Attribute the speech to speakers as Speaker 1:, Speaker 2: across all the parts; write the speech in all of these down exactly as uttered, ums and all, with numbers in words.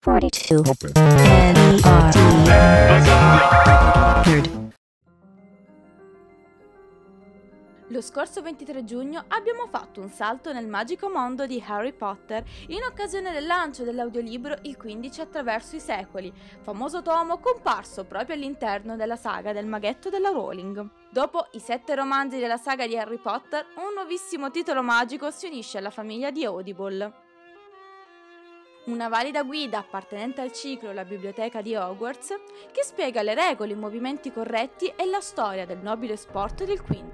Speaker 1: forty-two.
Speaker 2: Open.
Speaker 1: N E R D. Nerd.
Speaker 3: Lo scorso ventitré giugno abbiamo fatto un salto nel magico mondo di Harry Potter in occasione del lancio dell'audiolibro Il quindici attraverso i secoli, famoso tomo comparso proprio all'interno della saga del maghetto della Rowling. Dopo i sette romanzi della saga di Harry Potter, un nuovissimo titolo magico si unisce alla famiglia di Audible. Una valida guida appartenente al ciclo La biblioteca di Hogwarts che spiega le regole, i movimenti corretti e la storia del nobile sport del Quidditch.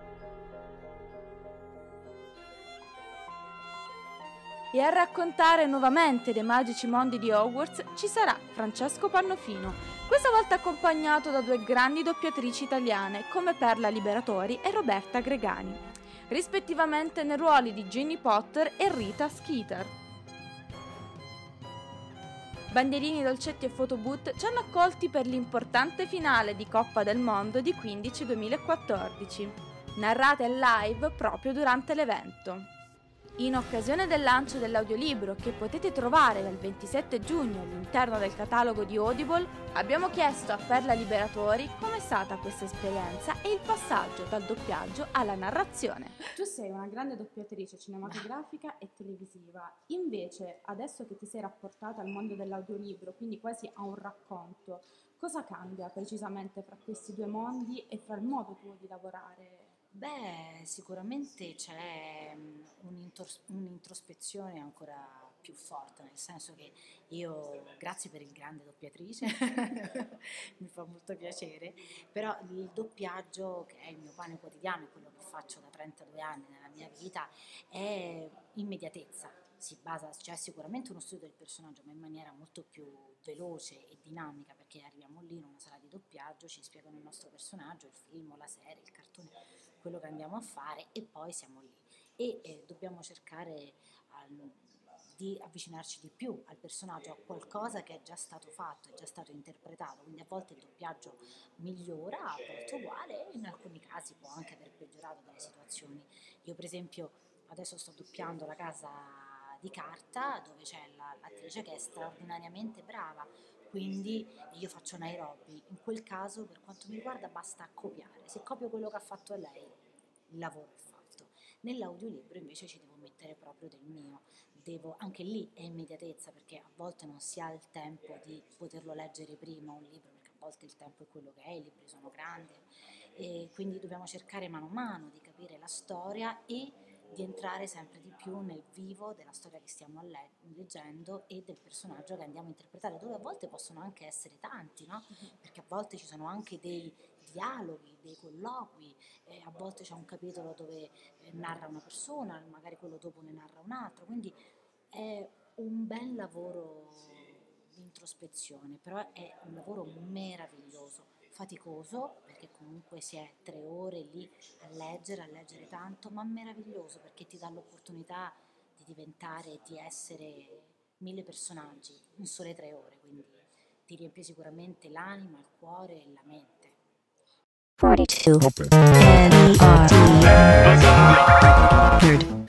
Speaker 3: E a raccontare nuovamente dei magici mondi di Hogwarts ci sarà Francesco Pannofino, questa volta accompagnato da due grandi doppiatrici italiane come Perla Liberatori e Roberta Gregani, rispettivamente nei ruoli di Ginny Potter e Rita Skeeter. Bandierini, dolcetti e photobooth ci hanno accolti per l'importante finale di Coppa del Mondo di quindici duemilaquattordici, narrate live proprio durante l'evento. In occasione del lancio dell'audiolibro che potete trovare dal ventisette giugno all'interno del catalogo di Audible, abbiamo chiesto a Perla Liberatori com'è stata questa esperienza e il passaggio dal doppiaggio alla narrazione.
Speaker 4: Tu sei una grande doppiatrice cinematografica e televisiva, invece adesso che ti sei rapportata al mondo dell'audiolibro, quindi quasi a un racconto, cosa cambia precisamente fra questi due mondi e fra il modo tuo di lavorare?
Speaker 5: Beh, sicuramente c'è mm, un'intros- un'introspezione ancora più forte, nel senso che io, grazie per il grande doppiatrice, mi fa molto piacere, però il doppiaggio, che è il mio pane quotidiano, quello che faccio da trentadue anni nella mia vita, è immediatezza. Si basa, c'è sicuramente uno studio del personaggio, ma in maniera molto più veloce e dinamica, perché arriviamo lì in una sala di doppiaggio, ci spiegano il nostro personaggio, il film, la serie, il cartone, quello che andiamo a fare e poi siamo lì e eh, dobbiamo cercare al, di avvicinarci di più al personaggio, a qualcosa che è già stato fatto, è già stato interpretato, quindi a volte il doppiaggio migliora, a volte uguale e in alcuni casi può anche aver peggiorato delle situazioni. Io per esempio adesso sto doppiando La casa di carta, dove c'è la, l'attrice che è straordinariamente brava, quindi io faccio Nairobi. In quel caso, per quanto mi riguarda, basta copiare. Se copio quello che ha fatto lei, il lavoro è fatto. Nell'audiolibro invece ci devo mettere proprio del mio. Devo, anche lì è immediatezza, perché a volte non si ha il tempo di poterlo leggere prima un libro, perché a volte il tempo è quello che è, i libri sono grandi, e quindi dobbiamo cercare mano a mano di capire la storia e di entrare sempre di più nel vivo della storia che stiamo le- leggendo e del personaggio che andiamo a interpretare, dove a volte possono anche essere tanti, no? Perché a volte ci sono anche dei dialoghi, dei colloqui, eh, a volte c'è un capitolo dove eh, narra una persona, magari quello dopo ne narra un altro, quindi è un bel lavoro di introspezione, però è un lavoro meraviglioso, faticoso, perché comunque si è tre ore lì a leggere, a leggere tanto, ma meraviglioso perché ti dà l'opportunità di diventare, di essere mille personaggi in sole tre ore, quindi ti riempie sicuramente l'anima, il cuore e la mente.
Speaker 1: forty-two.
Speaker 2: Open.
Speaker 1: N E R D. Nerd.